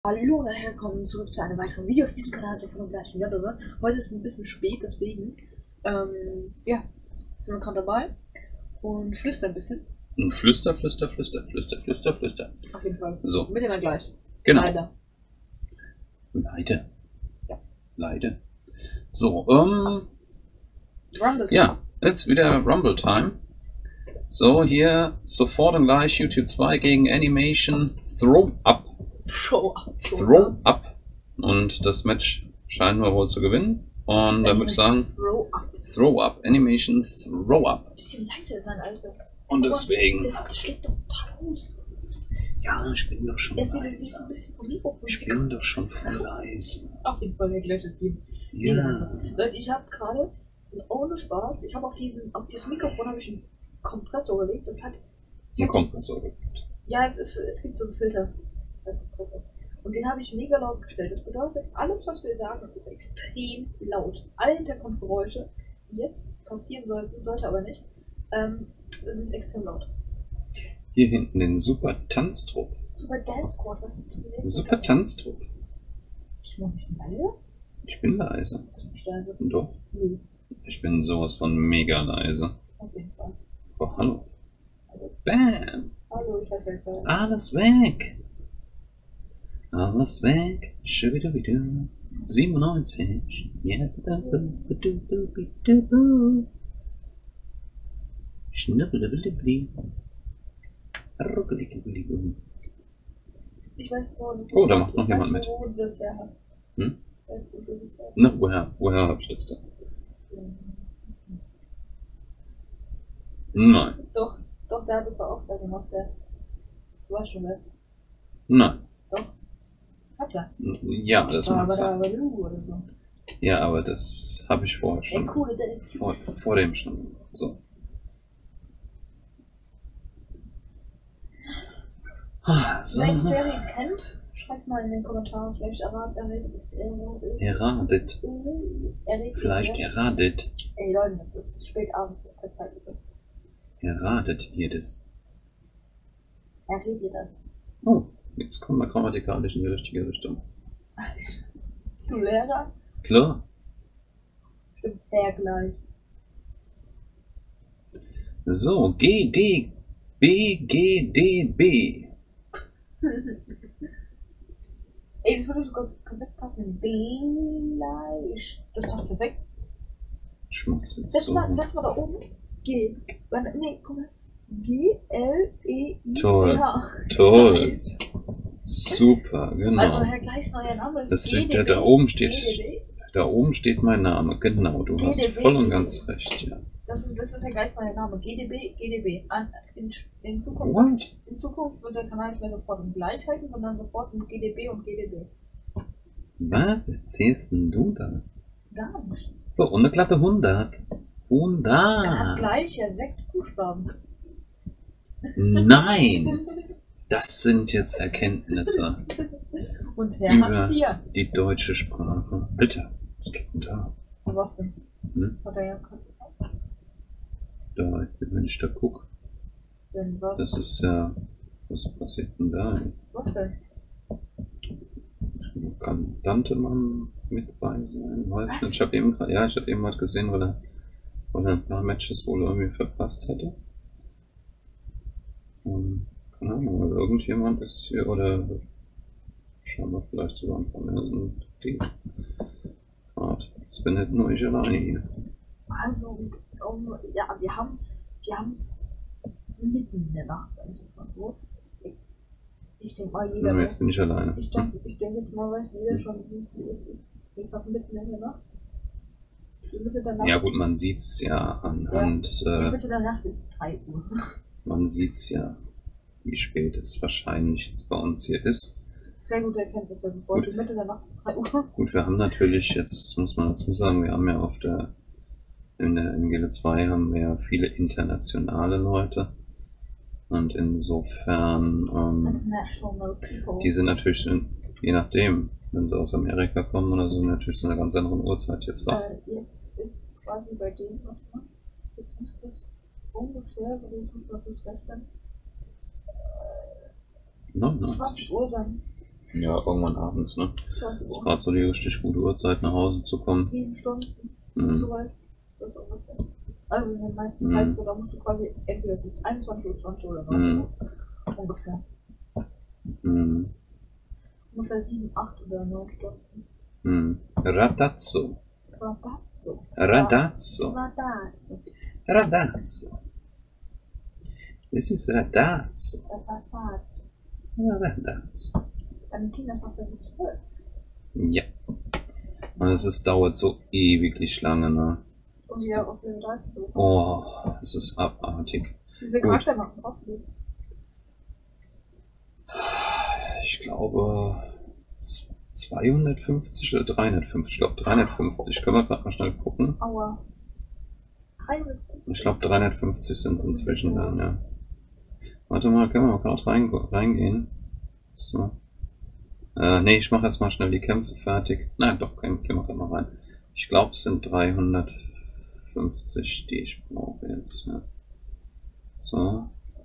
Hallo und willkommen zurück zu einem weiteren Video auf diesem Kanal von gleichen Jodder. Heute ist es ein bisschen spät, deswegen ja, sind wir gerade dabei und flüstern ein bisschen. Flüster. Auf jeden Fall. So. Mit dem gleich. Genau. Leider. Ja. Ja. Leider. So, Rumble ja, jetzt wieder Rumble Time. So, hier sofort und gleich YouTube 2 gegen Animation Throw Up. Throw Up. Und das Match scheinen wir wohl zu gewinnen. Und dann würde ich sagen, Throw Up. Animation Throw Up. Ein bisschen leiser sein, Alter. Und deswegen. Das schlägt doch Paus. Ja, ich bin doch schon leise. Ein bisschen vom Mikrofon. Ich bin doch schon voll leise. Auf jeden Fall der gleiche Stil. Ja. Leute, ich habe gerade, ohne Spaß, ich habe auf dieses Mikrofon habe ich einen Kompressor gelegt. Das hat. Ein Kompressor gelegt. Ja, es gibt so einen Filter. Und den habe ich mega laut gestellt. Das bedeutet, alles, was wir sagen, ist extrem laut. Alle Hintergrundgeräusche, die jetzt passieren sollten, sollte aber nicht, sind extrem laut. Hier hinten den Super Tanztrupp. Super Dance Squad, was ist das? Super Tanztrupp. Bist du noch ein bisschen leise? Ich bin leise. Bist du nicht leise? Doch. Nö. Ich bin sowas von mega leise. Auf jeden Fall. Oh, hallo. Hallo. Bam. Hallo, ich heiße Elfer. Alles weg. Alles weg. Schubidubidu. 97. Ja. Schnubbelibelibli. Ich weiß gar nicht. Oh, da macht noch jemand mit. Wo du das her hast. Hm? Weißt du, wo du das her hast? Na, woher hab ich das denn? Nein. Doch, der hat es doch auch da gemacht, der. Du warst schon weg. Nein. Doch. Hat er. Ja, das mag sein. Aber du oder so. Ja, aber das habe ich vorher schon. Der coole, der vor dem schon gemacht. So. So. Wer die Serie kennt, schreibt mal in den Kommentaren. Vielleicht erratet. Vielleicht erratet. Ey Leute, das ist spät abends. Verzeiht bitte. Erratet ihr das? Erratet ihr das? Oh, jetzt kommen wir grammatikalisch in die richtige Richtung. Bist du Lehrer? Klar. Stimmt, der gleich. So, GDB. Ey, das würde sogar komplett passen. Gleich. Das passt perfekt. Schmutz jetzt Setz so. mal da oben. Nee, guck mal. G-L-E-I-C-H. Toll. Super, genau. Also Herr Gleichs neuer Name ist GDB. Da oben steht. GDB. Da oben steht mein Name, genau. Du hast voll und ganz recht, ja. Das ist Herr Gleichs neuer Name. GDB. In Zukunft. What? In Zukunft wird der Kanal nicht mehr sofort und gleich heißen, sondern sofort mit GDB und GDB. Was erzählst denn du da? Gar nichts. So, und eine glatte 100. 100. Dann hat gleich ja 6 Buchstaben. Nein! Das sind jetzt Erkenntnisse Und Herr über hat 4. die deutsche Sprache. Bitte, was geht denn da? Was denn? Hm? Hat er ja Da, wenn ich da gucke, das ist ja, was passiert denn da? Was denn? Kann Dantemann mit bei sein? Weiß ich nicht. Ich habe eben was gesehen, weil er ein paar Matches wohl irgendwie verpasst hatte. Keine Ahnung, weil irgendjemand ist hier, oder scheinbar vielleicht sogar ein paar mehr sind die gerade. Das bin nicht nur ich alleine hier. Also, ja, wir haben es mitten in der Nacht, sag ich mal so. Ich denke mal, jeder Jetzt bin ich alleine. Ich denke jetzt mal, weiß jeder schon, wie es ist. Ich sag mitten in der Nacht. Die Mitte der Nacht. Ja gut, man sieht's ja anhand. Die Mitte der Nacht ist 3 Uhr. Man sieht's ja, wie spät es wahrscheinlich jetzt bei uns hier ist. Sehr gute Erkenntnis, also sofort. Die Mitte der Nacht ist 3 Uhr. Gut, wir haben natürlich, jetzt muss man dazu sagen, wir haben ja in Gele 2 haben wir ja viele internationale Leute. Und insofern, die sind natürlich, je nachdem, wenn sie aus Amerika kommen oder so, sind natürlich zu einer ganz anderen Uhrzeit jetzt wach. Jetzt ist quasi bei denen, jetzt muss das ungefähr, wenn ich mal kurz rechnen, 99. 20 Uhr sein. Ja, irgendwann abends, ne? 20 Ist Uhr. gerade so die richtig gute Uhrzeit, nach Hause zu kommen. 7 Stunden. Mhm. So weit. Das ist ungefähr. Also in den meisten Zeiten, da musst du quasi, entweder es ist 21 Uhr, 20 Uhr oder 19 Uhr. Ungefähr. Ungefähr 7, 8 oder 9 Stunden. Radazzo. Radazzo. Radazzo. Radazzo. Radazzo. This is Radazzo. Radazzo. Radazzo. Valentina ist noch bei 12. Ja. Und es dauert so ewig lange, ne? Und ja, auf Level 13. Oh, es ist abartig. Wie viel Charakter machen brauchst du? Ich glaube 250 oder 350. Ich glaube 350. Können wir gerade mal schnell gucken. Aua. 350. Ich glaube 350 sind es inzwischen dann, ja. Warte mal, können wir mal gerade reingehen. So. Nee, ich mache erstmal schnell die Kämpfe fertig. Nein, doch, gehen wir gerade mal rein. Ich glaube, es sind 350, die ich brauche jetzt. Ja. So.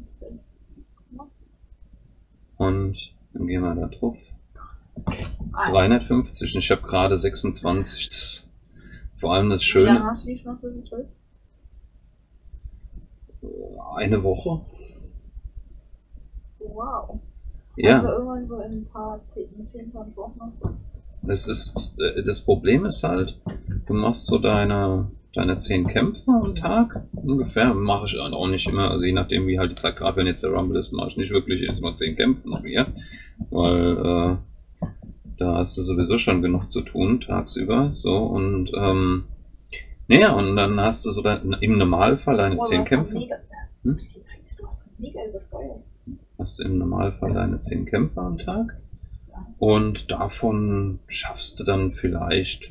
Und dann gehen wir da drauf. 350 und ich habe gerade 26. Vor allem das Schöne. Wie lange hast du die schon für 12? Eine Woche. Wow. Ja. Also irgendwann so in ein paar 10, 20 Wochen noch so. Das Problem ist halt, du machst so deine 10 Kämpfe am Tag ungefähr. Mache ich halt auch nicht immer, also je nachdem wie halt die Zeit, gerade wenn jetzt der Rumble ist, mache ich nicht wirklich jedes Mal 10 Kämpfe noch mehr. Weil da hast du sowieso schon genug zu tun tagsüber. So und naja, und dann hast du so im Normalfall deine 10 Kämpfe. Du hast mega übersteuert. Hast du im Normalfall deine 10 Kämpfe am Tag. Und davon schaffst du dann vielleicht,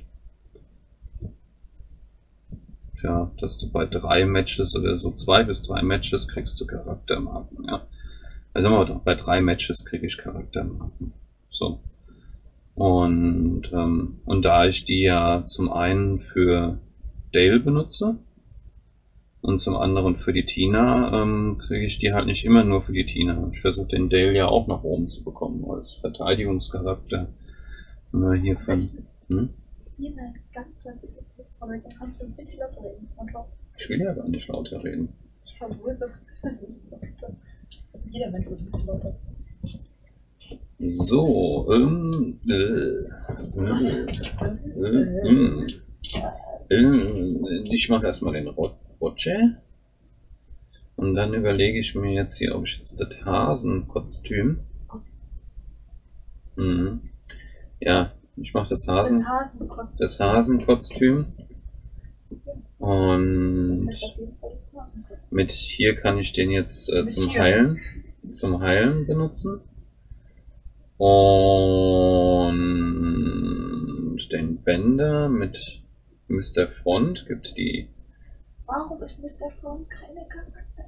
ja, dass du bei 3 Matches oder so 2 bis 3 Matches kriegst du Charaktermarken, ja. Also bei 3 Matches kriege ich Charaktermarken. So. Und da ich die ja zum einen für Dale benutze und zum anderen für die Tina, kriege ich die halt nicht immer nur für die Tina. Ich versuche den Dale ja auch nach oben zu bekommen als Verteidigungscharakter. Hier von, Hier mal ganz laut bisschen, aber dann kannst du ein bisschen lauter reden. Ich will ja gar nicht lauter reden. Ich habe wohl so. Jeder Mensch wird ein bisschen lauter. So, ich mache erstmal den Roger. Und dann überlege ich mir jetzt hier, ob ich jetzt das Hasenkostüm. Ja, ich mache das Hasenkostüm. Und mit hier kann ich den jetzt zum Heilen benutzen. Und den Bänder mit Mr. Front gibt die. Warum ist Mr. Front keine Charakterkarte?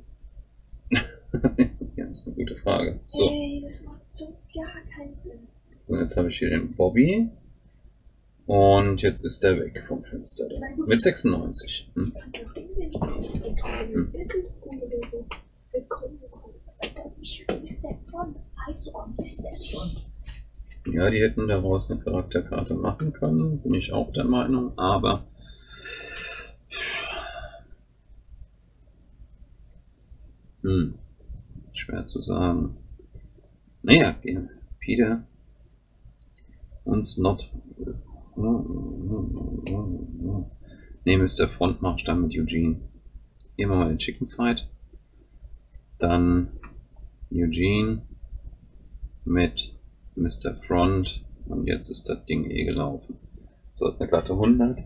Ja, ist eine gute Frage. So. Ey, das macht so gar keinen Sinn. So, jetzt habe ich hier den Bobby. Und jetzt ist der weg vom Fenster. Mit 96. Ich kann verstehen, wenn ich Mittelschool oder so willkommen bekomme. Alter, ich bin Mr. Front. Heißt sogar Mr. Front. Ja, die hätten daraus eine Charakterkarte machen können. Bin ich auch der Meinung. Aber schwer zu sagen. Naja, Peter uns not. Ne, Mr. Front mach ich dann mit Eugene. Gehen wir mal den Chicken Fight. Dann Eugene mit Mr. Front. Und jetzt ist das Ding gelaufen. So, ist eine glatte 100.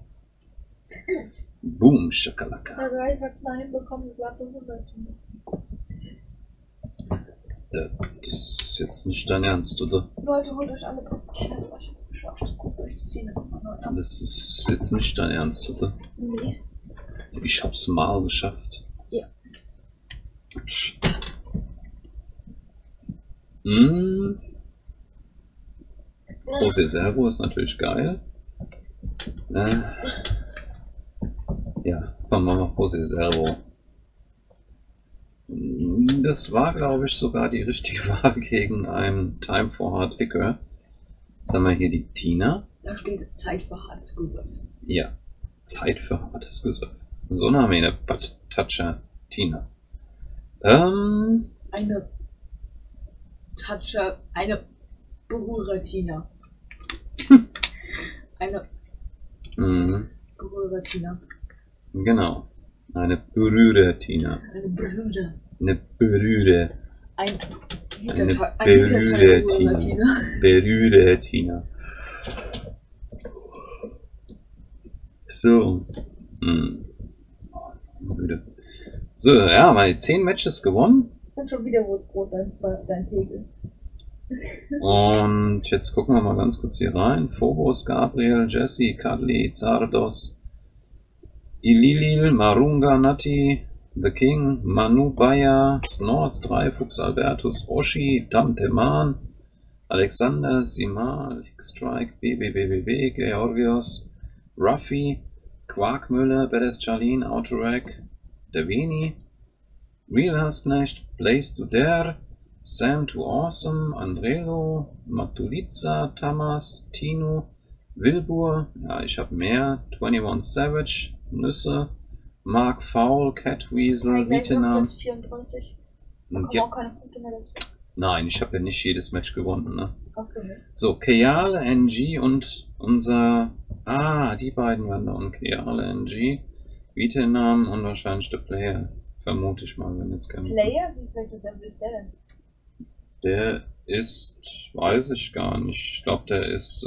Boom, Schakalaka. Also ich hab mal hinbekommen, eine glatte 100 zu machen. Das ist jetzt nicht dein Ernst, oder? Leute, holt euch alle Popcorn, das hab ich jetzt geschafft. Guckt euch die Szene nochmal neu an. Das ist jetzt nicht dein Ernst, oder? Nee. Ich hab's mal geschafft. Ja. José Servo ist natürlich geil. Ja, komm, machen wir José Servo. Das war, glaube ich, sogar die richtige Wahl gegen ein Time for Hard Liquor. Jetzt haben wir hier die Tina. Da steht Zeit für hartes Gesöff. Ja, Zeit für hartes Gesöff. So eine haben wir eine Toucher Tina. Eine Toucher, eine Berührer-Tina. Eine Berührer-Tina. Genau. Eine Berührer-Tina. Eine Berührer. Eine Berührer. Ein Berührer-Tina. Berührer-Tina. So. Müde. So, ja, mal 10 Matches gewonnen. Dann schon wieder rot dein Pegel. Und jetzt gucken wir mal ganz kurz hier rein. Phobos, Gabriel, Jesse, Kadli, Zardos, Ililil, Marunga, Nati, The King, Manu, Baya, Snorts, Dreifuchs, Albertus, Oshi, Damteman, Alexander, Simal, Strike, BBBBB, Georgios, Ruffy, Quarkmüller, Bedes Charlene, Autorack, Devini, Real Hastknecht, Blaze Duder, Sam Too Awesome, Andrelo, Matuliza, Tamas, Tino, Wilbur, ja, ich habe mehr, 21 Savage, Nüsse, Mark Foul, Catweasel, Vietnam. 34. Ja. Auch keine Punkte mehr dazu. Nein, ich habe ja nicht jedes Match gewonnen, ne? Okay. So, Keale, NG und unser... Ah, die beiden waren da. Und Keale, NG, Vietnam und wahrscheinlich der Player. Vermute ich mal, wenn jetzt kämpfen. Player? Wie welches Level ist der denn? Der ist... Weiß ich gar nicht. Ich glaube, der ist...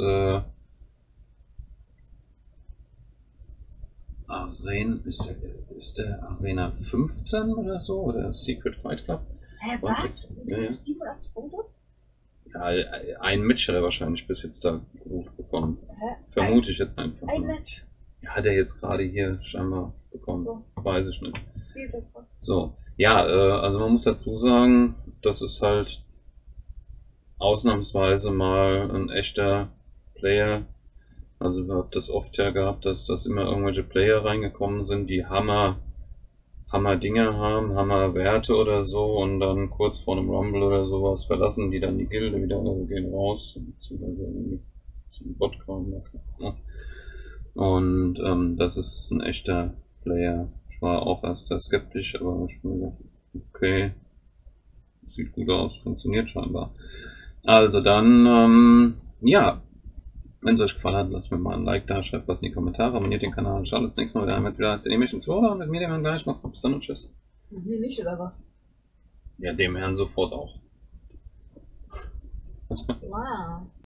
Ist der Arena 15 oder so? Oder Secret Fight Club? Hä, was? Ja. 87 Punkte? Ja, ein Match hat er wahrscheinlich bis jetzt da gut bekommen. Hä? Vermute ich jetzt einfach. Ein Ne? Match. Ja, hat er jetzt gerade hier scheinbar bekommen. So. Weiß ich nicht. Viel davon. So, ja, also man muss dazu sagen, das ist halt ausnahmsweise mal ein echter Player. Also wir haben das oft ja gehabt, dass immer irgendwelche Player reingekommen sind, die Hammer Dinge haben, Hammer Werte oder so und dann kurz vor einem Rumble oder sowas verlassen die dann die Gilde wieder, also gehen raus zum Bot-Kram. Und das ist ein echter Player. Ich war auch erst sehr skeptisch, aber ich mir gedacht, okay, sieht gut aus, funktioniert scheinbar. Also dann, ja, wenn es euch gefallen hat, lasst mir mal ein Like da, schreibt was in die Kommentare, abonniert den Kanal und schaut das nächste Mal wieder ein, wenn es wieder heißt, der Emission 2 oder mit mir, dem Herrn gleich. Macht's gut, bis dann und tschüss. Mit mir nicht, oder was? Ja, dem Herrn sofort auch. Wow.